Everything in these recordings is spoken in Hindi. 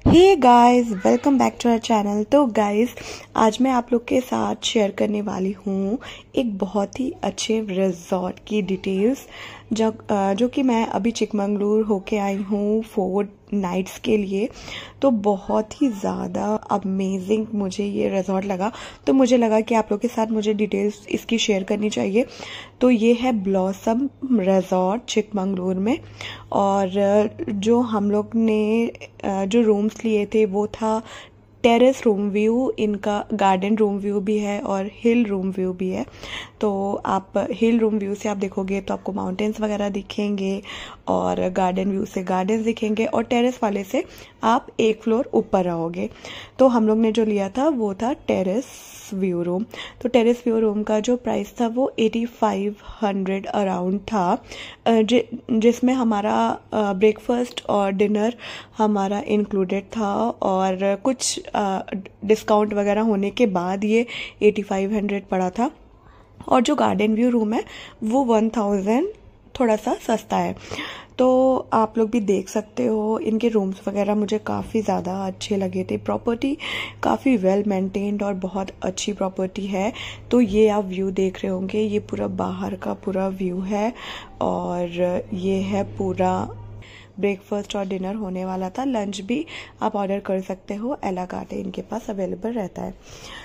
Hey guys, welcome back to our channel. तो गाइस, आज मैं आप लोग के साथ शेयर करने वाली हूँ एक बहुत ही अच्छे रिजॉर्ट की डिटेल्स जो कि मैं अभी चिकमंगलुरु होके आई हूँ 4 नाइट्स के लिए। तो बहुत ही ज़्यादा अमेजिंग मुझे ये रिजॉर्ट लगा, तो मुझे लगा कि आप लोग के साथ मुझे डिटेल्स इसकी शेयर करनी चाहिए। तो ये है ब्लॉसम रिजॉर्ट चिकमंगलुरु में, और जो हम लोग ने जो रूम्स लिए थे वो था टेरेस रूम व्यू, इनका गार्डन रूम व्यू भी है और हिल रूम व्यू भी है। तो आप हिल रूम व्यू से आप देखोगे तो आपको माउंटेन्स वगैरह दिखेंगे, और गार्डन व्यू से गार्डन्स दिखेंगे, और टेरेस वाले से आप एक फ्लोर ऊपर रहोगे। तो हम लोग ने जो लिया था वो था टेरेस व्यू रूम। तो टेरेस व्यू रूम का जो प्राइस था वो 8500 अराउंड था, जिसमें हमारा ब्रेकफास्ट और डिनर हमारा इंक्लूडेड था, और कुछ डिस्काउंट वगैरह होने के बाद ये 8500 पड़ा था। और जो गार्डन व्यू रूम है वो 1000 थोड़ा सा सस्ता है। तो आप लोग भी देख सकते हो, इनके रूम्स वगैरह मुझे काफ़ी ज़्यादा अच्छे लगे थे। प्रॉपर्टी काफ़ी वेल मेंटेन्ड और बहुत अच्छी प्रॉपर्टी है। तो ये आप व्यू देख रहे होंगे, ये पूरा बाहर का पूरा व्यू है, और ये है पूरा ब्रेकफास्ट और डिनर होने वाला था। लंच भी आप ऑर्डर कर सकते हो, एला कार्टे इनके पास अवेलेबल रहता है।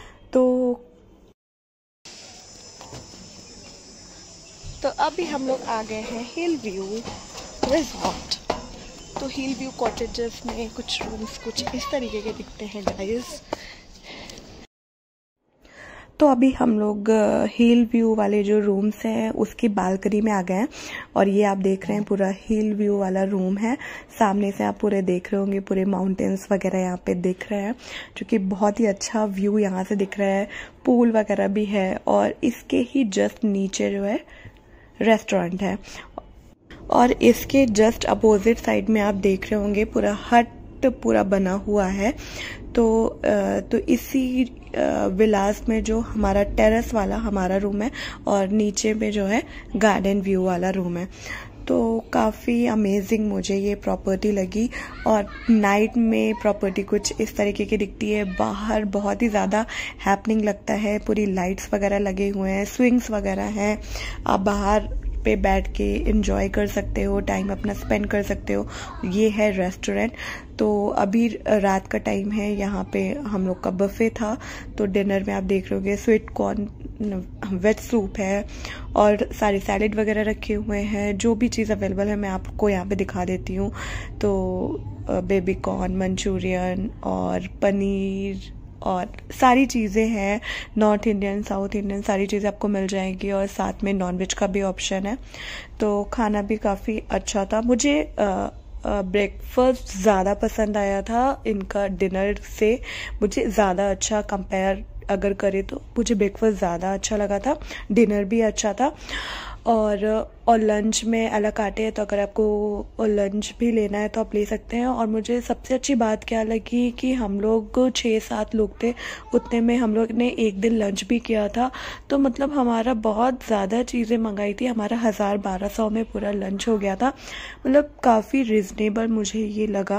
तो अभी हम लोग आ गए हैं हिल व्यू रिजॉर्ट। तो हिल व्यू कॉटेजेस में कुछ रूम्स कुछ इस तरीके के दिखते हैं गाइस। तो अभी हम लोग हिल व्यू वाले जो रूम्स हैं उसकी बालकनी में आ गए हैं, और ये आप देख रहे हैं पूरा हिल व्यू वाला रूम है। सामने से आप पूरे देख रहे होंगे, पूरे माउंटेन्स वगैरह यहाँ पे दिख रहे हैं, जो कि बहुत ही अच्छा व्यू यहाँ से दिख रहा है। पूल वगैरह भी है, और इसके ही जस्ट नीचे जो है रेस्टोरेंट है, और इसके जस्ट अपोजिट साइड में आप देख रहे होंगे पूरा हट पूरा बना हुआ है। तो इसी विलास में जो हमारा टेरेस वाला हमारा रूम है, और नीचे में जो है गार्डन व्यू वाला रूम है। तो काफ़ी अमेजिंग मुझे ये प्रॉपर्टी लगी, और नाइट में प्रॉपर्टी कुछ इस तरीके की दिखती है। बाहर बहुत ही ज़्यादा हैपनिंग लगता है, पूरी लाइट्स वगैरह लगे हुए हैं, स्विंग्स वगैरह हैं, आप बाहर पे बैठ के एंजॉय कर सकते हो, टाइम अपना स्पेंड कर सकते हो। ये है रेस्टोरेंट। तो अभी रात का टाइम है, यहाँ पे हम लोग का बफे था। तो डिनर में आप देख रहे होगे स्वीट कॉर्न वेज सूप है, और सारे सैलेड वगैरह रखे हुए हैं। जो भी चीज़ अवेलेबल है मैं आपको यहाँ पे दिखा देती हूँ। तो बेबी कॉर्न, मंचूरियन और पनीर और सारी चीज़ें हैं, नॉर्थ इंडियन साउथ इंडियन सारी चीज़ें आपको मिल जाएंगी, और साथ में नॉनवेज का भी ऑप्शन है। तो खाना भी काफ़ी अच्छा था। मुझे ब्रेकफास्ट ज़्यादा पसंद आया था इनका डिनर से। मुझे ज़्यादा अच्छा कंपेयर अगर करें तो मुझे ब्रेकफास्ट ज़्यादा अच्छा लगा था, डिनर भी अच्छा था। और लंच में अलग काटे हैं, तो अगर आपको लंच भी लेना है तो आप ले सकते हैं। और मुझे सबसे अच्छी बात क्या लगी कि हम लोग 6-7 लोग थे, उतने में हम लोग ने एक दिन लंच भी किया था। तो मतलब हमारा बहुत ज़्यादा चीज़ें मंगाई थी, हमारा 1000-1200 में पूरा लंच हो गया था। मतलब काफ़ी रिजनेबल मुझे ये लगा।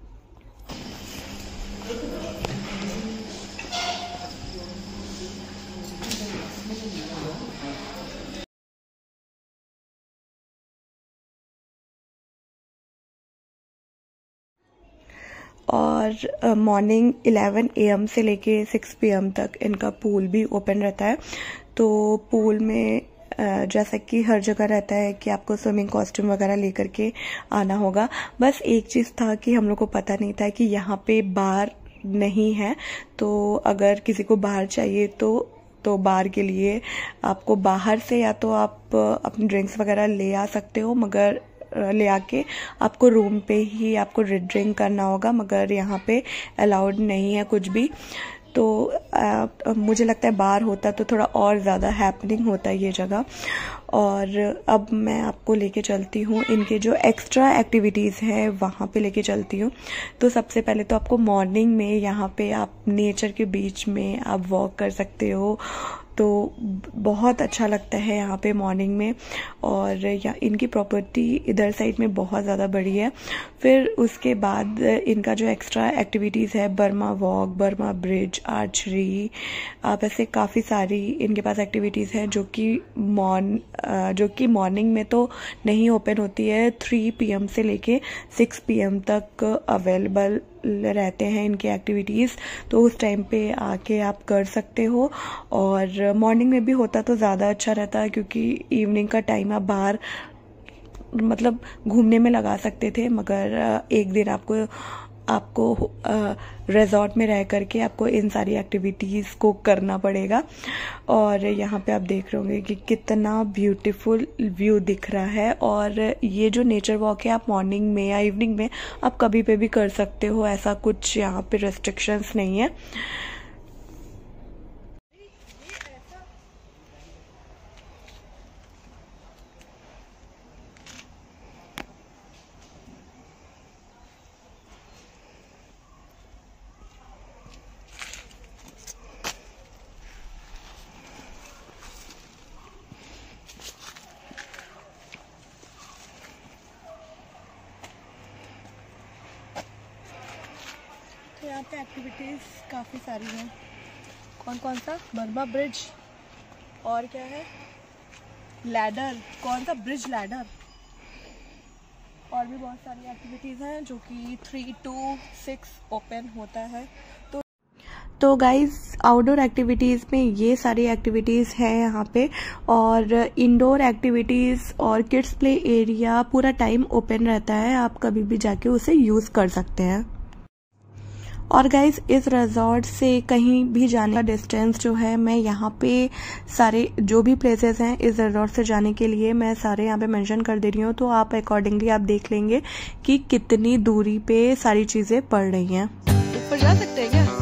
और मॉर्निंग 11 AM से लेके 6 PM तक इनका पूल भी ओपन रहता है। तो पूल में जैसा कि हर जगह रहता है कि आपको स्विमिंग कॉस्ट्यूम वगैरह लेकर के आना होगा। बस एक चीज़ था कि हम लोग को पता नहीं था कि यहाँ पे बार नहीं है। तो अगर किसी को बाहर चाहिए तो बार के लिए आपको बाहर से या तो आप अपनी ड्रिंक्स वगैरह ले आ सकते हो, मगर ले आके आपको रूम पे ही आपको ड्रिंक करना होगा, मगर यहाँ पे अलाउड नहीं है कुछ भी। तो मुझे लगता है बार होता तो थोड़ा और ज़्यादा हैपनिंग होता है ये जगह। और अब मैं आपको लेके चलती हूँ इनके जो एक्स्ट्रा एक्टिविटीज़ हैं वहाँ पे लेके चलती हूँ। तो सबसे पहले तो आपको मॉर्निंग में यहाँ पे आप नेचर के बीच में आप वॉक कर सकते हो। तो बहुत अच्छा लगता है यहाँ पे मॉर्निंग में। और या इनकी प्रॉपर्टी इधर साइड में बहुत ज़्यादा बड़ी है। फिर उसके बाद इनका जो एक्स्ट्रा एक्टिविटीज़ है, Burma walk, Burma bridge, archery, आप ऐसे काफ़ी सारी इनके पास एक्टिविटीज़ हैं जो कि मॉर्निंग में तो नहीं ओपन होती है। 3 PM से लेके 6 PM तक अवेलेबल रहते हैं इनके एक्टिविटीज़, तो उस टाइम पे आके आप कर सकते हो। और मॉर्निंग में भी होता तो ज़्यादा अच्छा रहता, क्योंकि इवनिंग का टाइम आप बाहर मतलब घूमने में लगा सकते थे, मगर एक दिन आपको रिजॉर्ट में रह करके आपको इन सारी एक्टिविटीज़ को करना पड़ेगा। और यहाँ पे आप देख रहे होंगे कि कितना ब्यूटीफुल व्यू दिख रहा है। और ये जो नेचर वॉक है आप मॉर्निंग में या इवनिंग में आप कभी पे भी कर सकते हो, ऐसा कुछ यहाँ पे रेस्ट्रिक्शंस नहीं है। तो यहाँ पे एक्टिविटीज़ काफ़ी सारी हैं। कौन कौन सा? बर्मा ब्रिज, और क्या है, लैडर, कौन सा ब्रिज लैडर, और भी बहुत सारी एक्टिविटीज़ हैं जो कि 3 to 6 ओपन होता है। तो गाइज आउटडोर एक्टिविटीज़ में ये सारी एक्टिविटीज़ हैं यहाँ पे। और इंडोर एक्टिविटीज़ और किड्स प्ले एरिया पूरा टाइम ओपन रहता है, आप कभी भी जाके उसे यूज़ कर सकते हैं। और गाइज इस रिजॉर्ट से कहीं भी जाने का डिस्टेंस जो है, मैं यहाँ पे सारे जो भी प्लेसेस हैं इस रिजॉर्ट से जाने के लिए मैं सारे यहाँ पे मेंशन कर दे रही हूँ, तो आप अकॉर्डिंगली आप देख लेंगे कि कितनी दूरी पे सारी चीज़ें पड़ रही हैं। ऊपर जा सकते हैं क्या?